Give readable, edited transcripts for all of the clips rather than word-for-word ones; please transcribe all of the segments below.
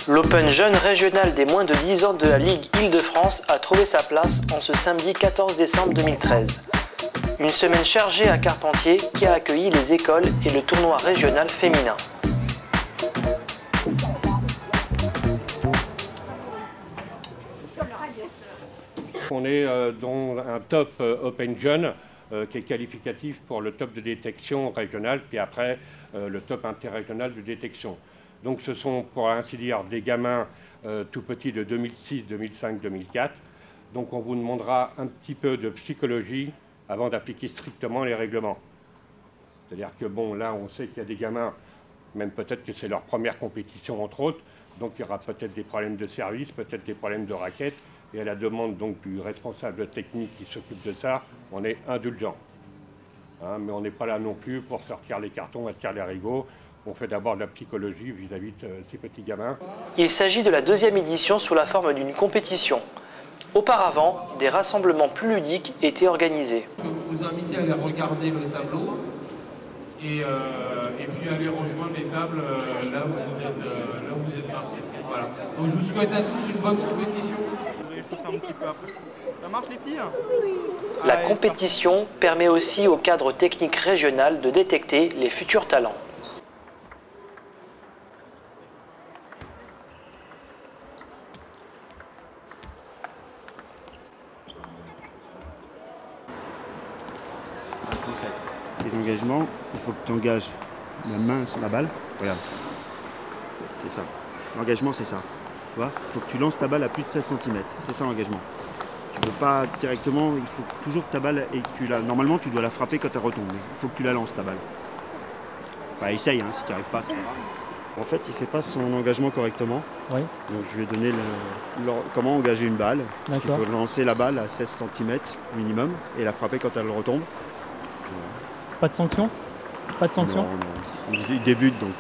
L'Open Jeune régional des moins de 10 ans de la Ligue Île-de-France a trouvé sa place en ce samedi 14 décembre 2013. Une semaine chargée à Carpentier qui a accueilli les écoles et le tournoi régional féminin. On est dans un top Open Jeune qui est qualificatif pour le top de détection régional, puis après le top interrégional de détection. Donc ce sont pour ainsi dire des gamins tout petits de 2006, 2005, 2004. Donc on vous demandera un petit peu de psychologie avant d'appliquer strictement les règlements. C'est-à-dire que bon, là on sait qu'il y a des gamins, même peut-être que c'est leur première compétition entre autres, donc il y aura peut-être des problèmes de service, peut-être des problèmes de raquettes. Et à la demande donc du responsable technique qui s'occupe de ça, on est indulgent. Hein, mais on n'est pas là non plus pour sortir les cartons, attirer les rigots. On fait d'abord de la psychologie vis-à-vis de ces petits gamins. Il s'agit de la deuxième édition sous la forme d'une compétition. Auparavant, des rassemblements plus ludiques étaient organisés. Je vous invite à aller regarder le tableau et puis aller rejoindre les tables là où vous êtes partis. Voilà. Donc je vous souhaite à tous une bonne compétition. Un petit peu après. Ça marche les filles? La compétition permet aussi au cadre technique régional de détecter les futurs talents. Les engagements, il faut que tu engages la main sur la balle. Regarde. C'est ça. L'engagement, c'est ça. Tu vois, il faut que tu lances ta balle à plus de 16 cm. C'est ça l'engagement. Tu ne peux pas directement, il faut toujours que ta balle, et que tu la, normalement tu dois la frapper quand elle retombe. Il faut que tu la lances ta balle. Enfin essaye, hein, si tu n'y arrives pas, c'est pas grave. En fait, il ne fait pas son engagement correctement. Oui. Donc je lui ai donné comment engager une balle. Il faut lancer la balle à 16 cm minimum et la frapper quand elle retombe. Pas de sanction? Pas de sanction? Non. Il débute donc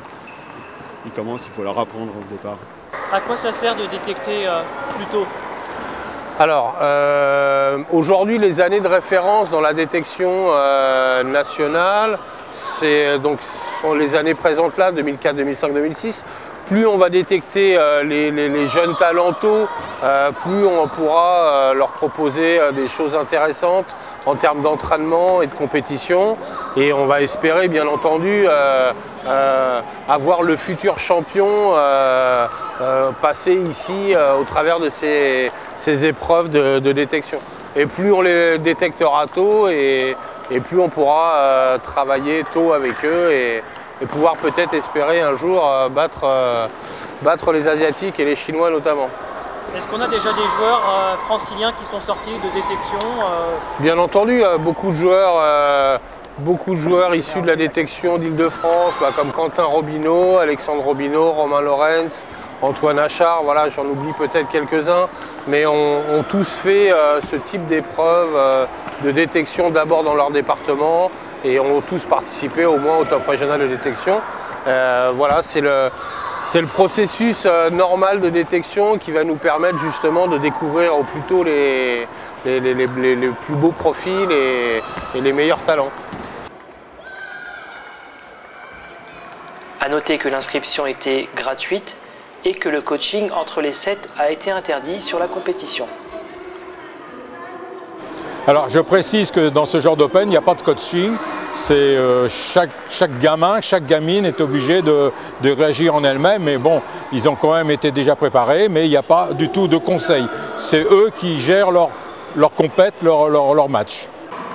il commence, il faut leur apprendre au départ. À quoi ça sert de détecter plus tôt? Alors, aujourd'hui, les années de référence dans la détection nationale, sont les années présentes là, 2004, 2005, 2006. Plus on va détecter les jeunes talents tôt, plus on pourra leur proposer des choses intéressantes en termes d'entraînement et de compétition. Et on va espérer, bien entendu, avoir le futur champion passer ici au travers de ces épreuves de détection. Et plus on les détectera tôt et plus on pourra travailler tôt avec eux et pouvoir peut-être espérer un jour battre les Asiatiques et les Chinois notamment. Est-ce qu'on a déjà des joueurs franciliens qui sont sortis de détection Bien entendu, beaucoup de joueurs issus de la détection d'Île-de-France, comme Quentin Robineau, Alexandre Robineau, Romain Lorenz, Antoine Achard, voilà, j'en oublie peut-être quelques-uns, mais ont tous fait ce type d'épreuve de détection d'abord dans leur département et ont tous participé au moins au top régional de détection. Voilà, c'est le processus normal de détection qui va nous permettre justement de découvrir au plus tôt les plus beaux profils et les meilleurs talents. A noter que l'inscription était gratuite et que le coaching entre les sets a été interdit sur la compétition. Alors je précise que dans ce genre d'open, il n'y a pas de coaching. C'est chaque gamin, chaque gamine est obligé de réagir en elle-même. Mais bon, ils ont quand même été déjà préparés, mais il n'y a pas du tout de conseil. C'est eux qui gèrent leur compète, leur match.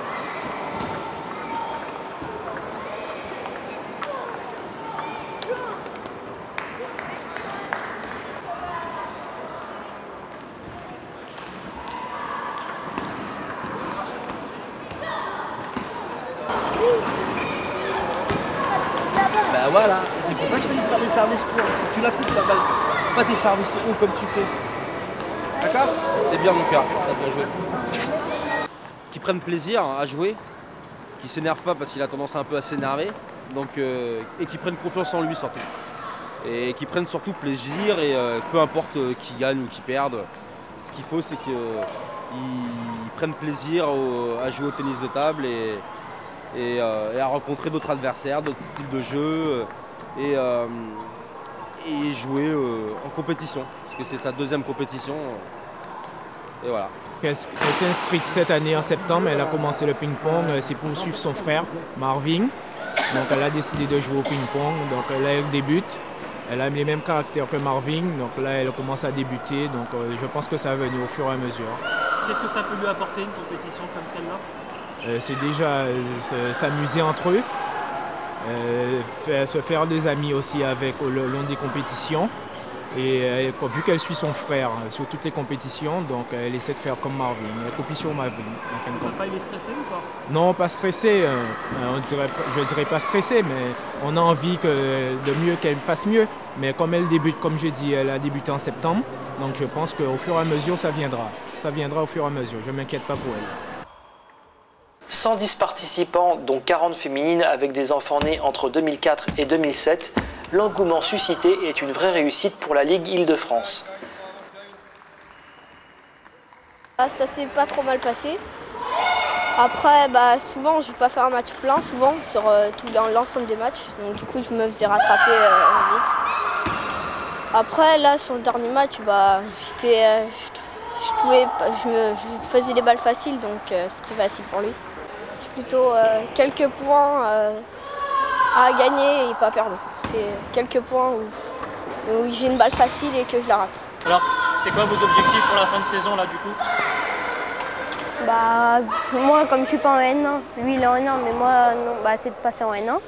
Ben voilà, c'est pour ça que je t'ai dit de faire des services courts. Tu la coupes la balle, pas tes services hauts comme tu fais. D'accord? C'est bien mon cœur, t'as bien joué. Qui prennent plaisir à jouer, qui s'énervent pas parce qu'il a tendance un peu à s'énerver, et qui prennent confiance en lui surtout. Et qui prennent surtout plaisir et peu importe qui gagne ou qui perde, ce qu'il faut c'est qu'ils prennent plaisir à jouer au tennis de table et à rencontrer d'autres adversaires, d'autres styles de jeu. et jouer en compétition, parce que c'est sa deuxième compétition. Et voilà. Elle s'est inscrite cette année en septembre, elle a commencé le ping-pong, c'est pour suivre son frère Marvin. Donc elle a décidé de jouer au ping-pong, donc là elle débute. Elle a les mêmes caractères que Marvin, donc là elle commence à débuter, donc je pense que ça va venir au fur et à mesure. Qu'est-ce que ça peut lui apporter une compétition comme celle-là? C'est déjà s'amuser entre eux, se faire des amis aussi avec le long des compétitions. Et vu qu'elle suit son frère sur toutes les compétitions, donc elle essaie de faire comme Marvin, elle copie sur Marvin. Papa, il est stressé ou pas? Non, pas stressé, je ne dirais pas stressé, mais on a envie qu'elle fasse mieux. Mais comme elle débute, comme je dis, elle a débuté en septembre, donc je pense qu'au fur et à mesure, ça viendra. Ça viendra au fur et à mesure, je ne m'inquiète pas pour elle. 110 participants, dont 40 féminines avec des enfants nés entre 2004 et 2007, l'engouement suscité est une vraie réussite pour la Ligue Île-de-France. Ça s'est pas trop mal passé. Après, souvent je ne vais pas faire un match plein, souvent sur dans l'ensemble des matchs. Donc du coup je me faisais rattraper vite. Après là sur le dernier match, je faisais des balles faciles, donc c'était facile pour lui. C'est plutôt quelques points à gagner et pas perdre. C'est quelques points où j'ai une balle facile et que je la rate. Alors, c'est quoi vos objectifs pour la fin de saison là du coup? Moi comme je suis pas en N1, lui il est en N1, mais moi non, c'est de passer en N1.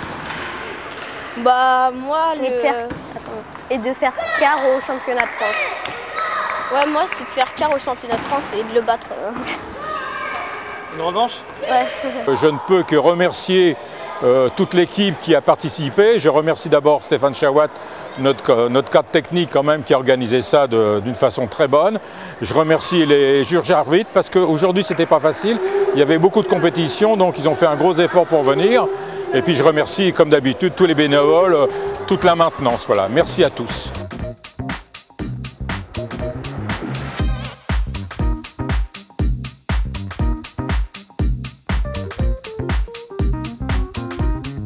Et de faire quart au championnat de France. Ouais, moi c'est de faire quart au championnat de France et de le battre. Une revanche? Ouais. Je ne peux que remercier toute l'équipe qui a participé. Je remercie d'abord Stéphane Chawat, notre cadre technique quand même, qui a organisé ça d'une façon très bonne. Je remercie les juges arbitres parce qu'aujourd'hui c'était pas facile. Il y avait beaucoup de compétitions, donc ils ont fait un gros effort pour venir. Et puis je remercie comme d'habitude tous les bénévoles, toute la maintenance. Voilà. Merci à tous.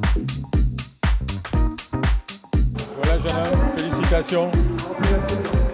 Voilà jeune homme, félicitations.